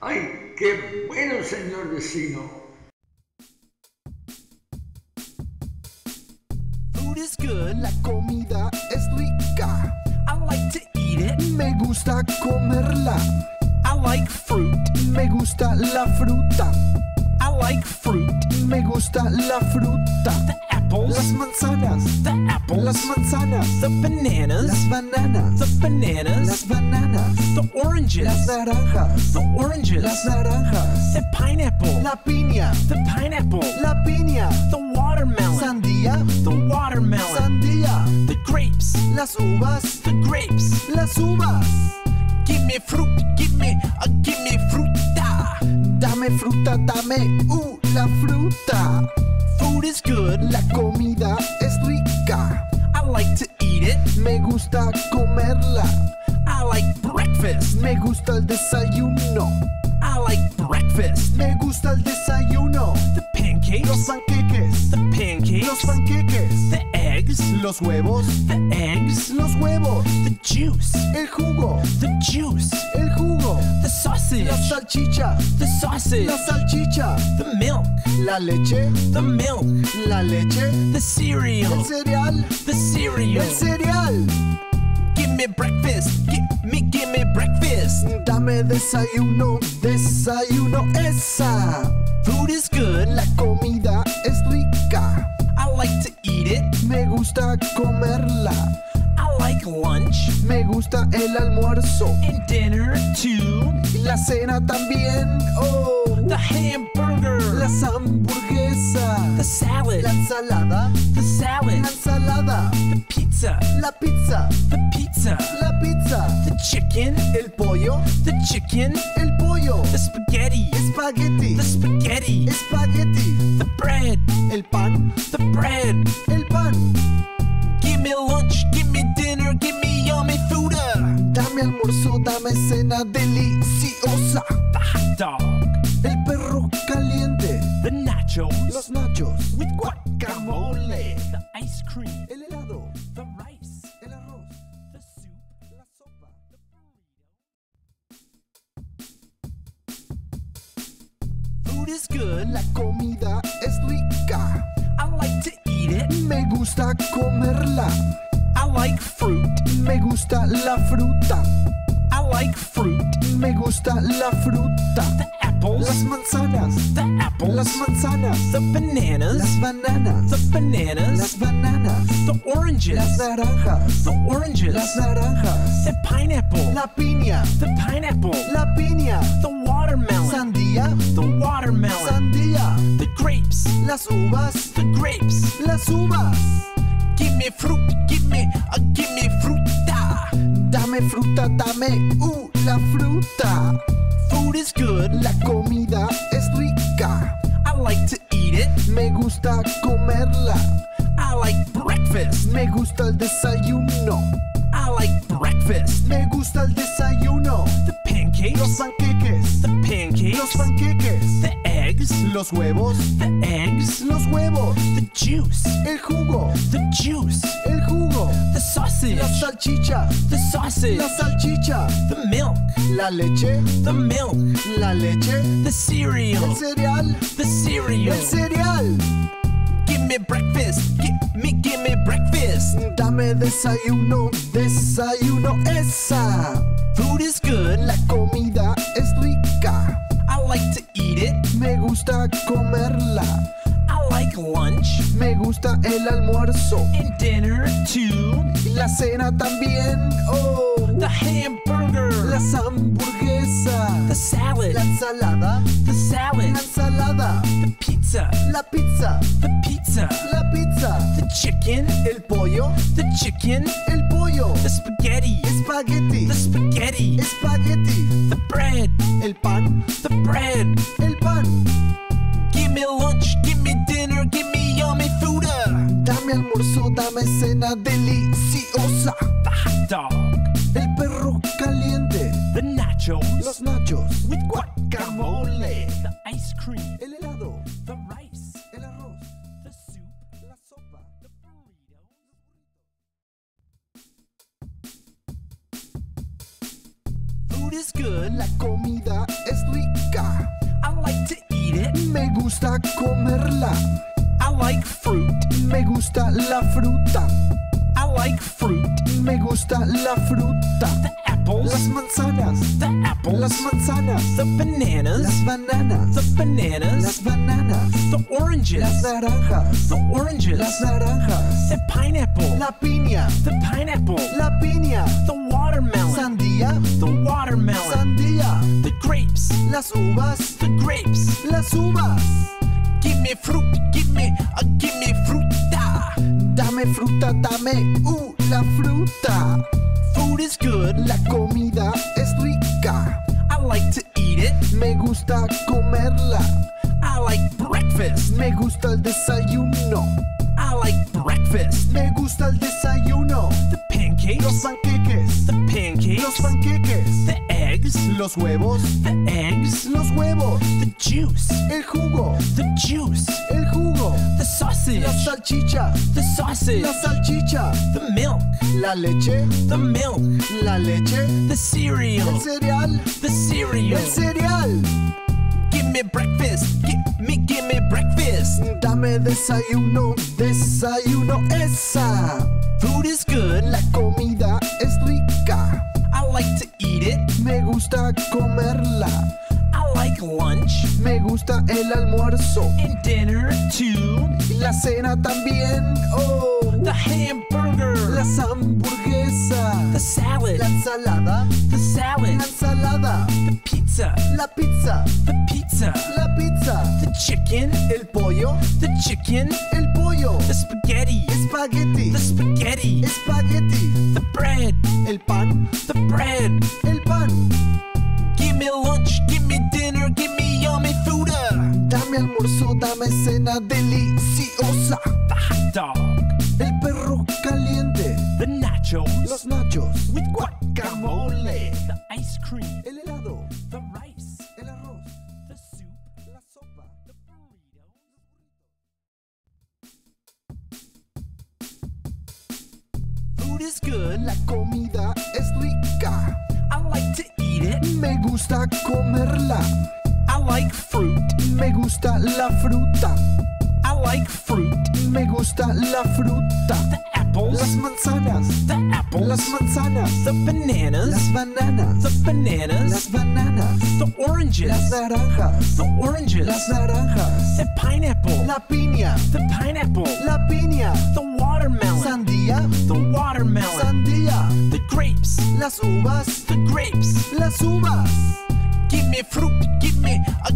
¡Ay, qué bueno, señor vecino! Food is good, la comida es rica. I like to eat it. Me gusta comerla. I like fruit. Me gusta la fruta. I like fruit. Me gusta la fruta. The apples. Las manzanas. The apples. Las manzanas. The bananas. Las bananas. The bananas. Las bananas. The oranges. Las naranjas. The oranges. Las naranjas. The pineapple. La piña. The pineapple. La piña. The watermelon. Sandía. The watermelon. Sandía. The grapes. Las uvas. The grapes. Las uvas. Give me fruit. Give me fruta. Dame fruta, dame la fruta. Food is good. La comida es rica. I like to eat it. Me gusta comerla. I like breakfast. Me gusta el desayuno. I like breakfast. Me gusta el desayuno. The pancakes. Los panqueques. The pancakes. Los panqueques. The eggs. Los huevos. The eggs. Los huevos. The juice. El jugo. The juice. El jugo. The sausage. La salchicha. The sausage. La salchicha. The milk. La leche. The milk. La leche. The cereal. El cereal. The cereal. El cereal. Give me breakfast. Give me breakfast. Dame desayuno. Desayuno esa. Food is good. La comida es rica. I like to eat it. Me gusta comerla. I like lunch. Me gusta el almuerzo. And dinner too. Y la cena también. Oh. The hamburger. Las hamburguesas. The salad. La ensalada. The salad. La ensalada. The pizza. La pizza. The pizza. La pizza. The chicken. El pollo. The chicken. El pollo. The spaghetti. Espagueti. The spaghetti. Espagueti. The bread. El pan. The bread. El pan. Give me lunch. Give me dinner. Give me yummy food. Dame almuerzo. Dame cena deliciosa. The hot dog. El perro caliente. The nachos. Los nachos. With guacamole. The ice cream. El helado. The rice. El arroz. The soup. La sopa. The burrito. Food is good. La comida es rica. I like to eat it. Me gusta comerla. I like fruit. Me gusta la fruta. I like fruit. Me gusta la fruta. The apples. Las manzanas. The apples. Las manzanas. The bananas. Las bananas. The bananas. Las bananas. The oranges. Las naranjas. The oranges. Las naranjas. The pineapple. La piña. The pineapple. La piña. The watermelon. Sandía. The watermelon. Sandía. The grapes. Las uvas. The grapes. Las uvas. Give me fruit. Give me fruta. Dame fruta, dame la fruta. Food is good. La comida es rica. I like to eat it. Me gusta comerla. I like breakfast. Me gusta el desayuno. I like breakfast. Me gusta el desayuno. The pancakes. Los panqueques. The pancakes. Los panqueques. The eggs. Los huevos. The eggs. Los huevos. The juice. El jugo. The juice. El jugo. The sausage. La salchicha. The sausage. La salchicha. The milk. La leche. The milk. La leche. The cereal. El cereal. The cereal. El cereal. Give me breakfast. Give me breakfast. Dame desayuno. Desayuno esa. Food is good. La comida es rica. I like to eat it. Me gusta comerla. I like lunch. Me gusta el almuerzo. And dinner too. Y la cena también. Oh. The hamburger. Las hamburguesas. The salad. La ensalada. The salad. La ensalada. The pizza. La pizza. The pizza. La pizza. The chicken. El pollo. The chicken. El pollo. The spaghetti. Espagueti. The spaghetti. Espagueti. The bread. El pan. The bread. El pan. Give me lunch. Give me dinner. Give me yummy food. Dame almuerzo. Dame cena deliciosa. The hot dog. El perro caliente. The nachos. Los nachos. With guacamole. The ice cream. El helado. The rice. El arroz. The soup. La sopa. The burrito. Food is good. La comida es rica. gusta comerla. I like fruit. Me gusta la fruta. I like fruit. Me gusta la fruta. The apples. Las manzanas. The apples. Las manzanas. The bananas. Las bananas. The bananas. Las bananas. The oranges. Las naranjas. The oranges. Las naranjas. The pineapple. La piña. The pineapple. La piña. The watermelon. Sandía. The watermelon. Sandía. The grapes. Las uvas. The grapes. Las uvas. Give me fruit. Give me fruta. Dame fruta, dame la fruta. Food is good. La comida es rica. I like to eat it. Me gusta comerla. I like breakfast. Me gusta el desayuno. I like breakfast. Me gusta el desayuno. The pancakes. Los panqueques. The pancakes. Los panqueques. The eggs. Los huevos. The eggs. Los huevos. The juice. El jugo. The juice. El jugo. The sausage. La salchicha. The sausage. La salchicha. The milk. La leche. The milk. La leche. The cereal. El cereal. The cereal. El cereal. Give me breakfast. Give me breakfast. Dame desayuno. Desayuno esa. Food is good. La comida es rica. I like to eat it. Me gusta comerla. I like lunch Me gusta el almuerzo. and dinner too. Y la cena también. Oh. The hamburger. Las hamburguesas. The salad. La ensalada. The salad. La ensalada. The pizza. La pizza. The pizza. La pizza. The chicken. El pollo. The chicken. El pollo. The spaghetti. Espagueti. The spaghetti. Espagueti. The bread. El pan. The bread. El pan. Give me lunch. Give me dinner. Give me yummy food. Dame almuerzo, dame cena deliciosa. The hot dog. El perro caliente. The nachos. Los nachos. With guacamole. The ice cream. El helado. The rice. El arroz. The soup. La sopa. The burrito. Food is good. La comida es rica. I like to eat it. Me gusta comerla. I like fruit. Me gusta la fruta. I like fruit. Me gusta la fruta. The apples. Las manzanas. The apples. Las manzanas. The bananas. Las bananas. The bananas. Las bananas. The oranges. Las naranjas. The oranges. Las naranjas. The pineapple. La piña. The pineapple. La piña. The watermelon. Sandía. The watermelon. Sandía. The grapes. Las uvas. The grapes. Las uvas. Give me fruit. Give me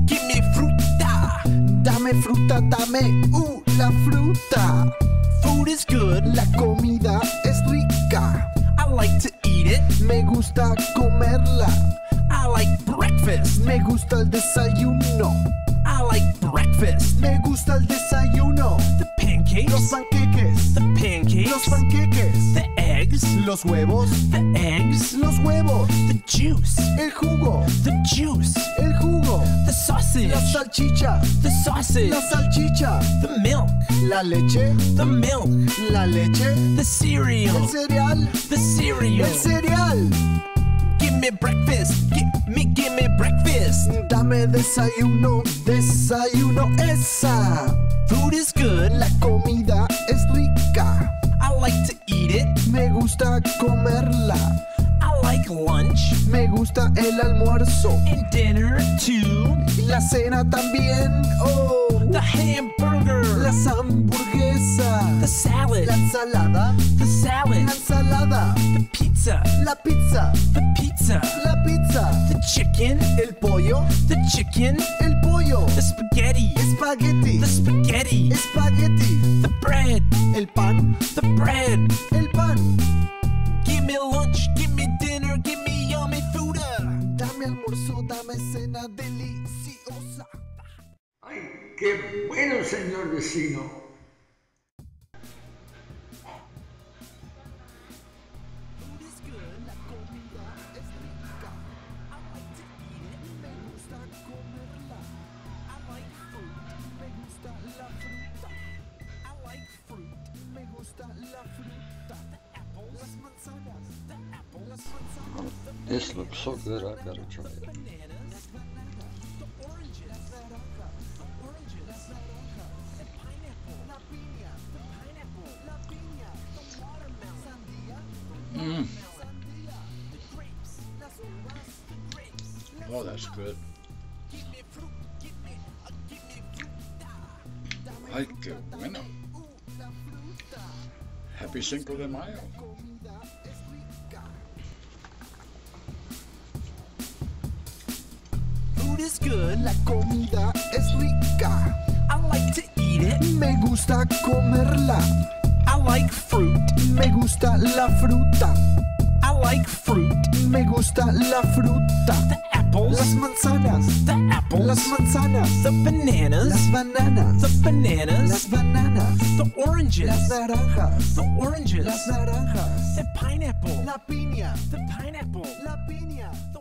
fruta. Dame fruta, dame la fruta. Food is good. La comida es rica. I like to eat it. Me gusta comerla. I like breakfast. Me gusta el desayuno. I like breakfast. Me gusta el desayuno. The pancakes. Los panqueques. The pancakes. Los panqueques. The eggs. Los huevos. The eggs. Los huevos. The juice. El jugo. The juice. El jugo. The sausage. La salchicha. The sausage. La salchicha. The milk. La leche. The milk. La leche. The cereal. El cereal. The cereal. El cereal. Give me breakfast. Give me breakfast. Dame desayuno. Desayuno esa. Food is good. La comida es rica. I like to eat it. Me gusta comerla. I like lunch Me gusta el almuerzo. and dinner too. Y la cena también. Oh. The hamburger. Las hamburguesas. The salad. La ensalada. The salad. La ensalada. The pizza. La pizza. The pizza. La pizza. The chicken. El pollo. The chicken. El pollo. The spaghetti. Espagueti. The spaghetti. Espagueti. The bread. El pan. The bread. El pan. Give me lunch. Give me dinner. Give me yummy food. Dame almuerzo, dame cena deliciosa. ¡Ay, qué bueno, señor vecino! Food is good, la comida es rica. I like to eat it. Me gusta comerla. I like fruit. Me gusta la fruta. I like fruit. Me gusta la fruta. The apples. Las manzanas. The apples. Las manzanas. This looks so good, I gotta try it. Bananas. Las bananas. The oranges. Las naranjas. The oranges. Oh, that's good. Ay, qué bueno. Happy Cinco de Mayo. Food is good. La comida es rica. I like to eat it. Me gusta comerla. I like fruit. Me gusta la fruta. I like fruit. Me gusta la fruta. The apples. Las manzanas. The apples. Las manzanas. The bananas. Las bananas. The bananas. Las bananas. The oranges. Las naranjas. The oranges. Las naranjas. The pineapple. La piña. The pineapple. La piña.